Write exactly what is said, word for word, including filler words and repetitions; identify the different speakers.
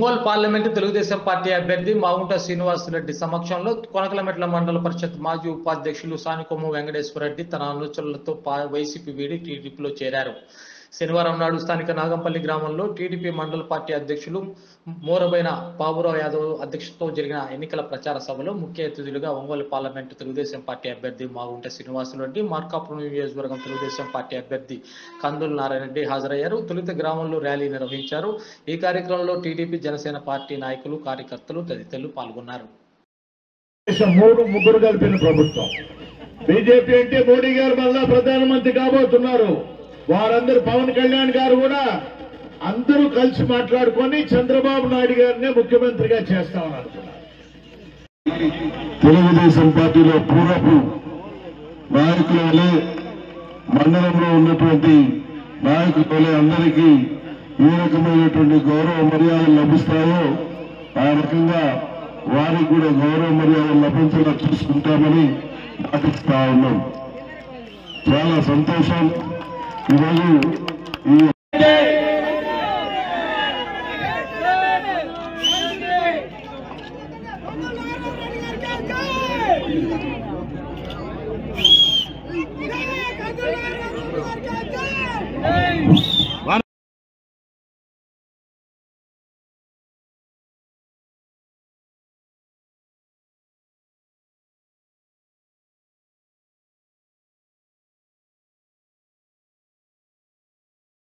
Speaker 1: Ongole parliament Telugu Desam party అభ్యర్థి మాగుంట శ్రీనివాసరెడ్డి సమక్షంలో కొనకలమెట్ల మండల పరిషత్ మాజీ ఉపాధ్యక్షులు సానికొమ్ము వెంకటేశ్వరరెడ్డి తన అనుచరులతో వైసీపీ వీడి టీడీపీలో చేరారు. శనివారం నాడు స్థానిక నాగంపల్లి గ్రామంలో టీడీపీ మండల పార్టీ అధ్యక్షులు మోరబైన బాబురావు యాదవ్ అధ్యక్షతతో జరిగిన ఎన్నికల ప్రచార సభలో ముఖ్య అతిథులుగా ఒంగోలు పార్లమెంటు తెలుగుదేశం పార్టీ అభ్యర్థి మాగుంట శ్రీనివాసరెడ్డి, మార్కాపురం నియోజకవర్గం తెలుగుదేశం పార్టీ అభ్యర్థి కందుల నారాయణ రెడ్డి హాజరయ్యారు. తొలుత గ్రామంలో ర్యాలీ నిర్వహించారు. ఈ కార్యక్రమంలో టీడీపీ, జనసేన పార్టీ నాయకులు, కార్యకర్తలు తదితరులు పాల్గొన్నారు.
Speaker 2: మూడు ముగ్గురు కలిపిన ప్రభుత్వం బీజేపీ అంటే మోడీ గారు మళ్ళా ప్రధానమంత్రి కాబోతున్నారు. వారందరూ పవన్ కళ్యాణ్ గారు కూడా అందరూ కలిసి మాట్లాడుకొని చంద్రబాబు నాయుడు గారినే ముఖ్యమంత్రిగా చేస్తామని అనుకున్నారు. తెలుగుదేశం పార్టీలో పూర్వపు నాయకుల వల్లే, మండలంలో ఉన్నటువంటి నాయకుల వల్లే అందరికీ ఏ రకమైనటువంటి గౌరవ మర్యాదలు లభిస్తాయో ఆ రకంగా వారికి కూడా గౌరవ మర్యాదలు లభించేలా చూసుకుంటామని మాటిస్తా ఉన్నాం. చాలా సంతోషం. ఈరోజు ఈ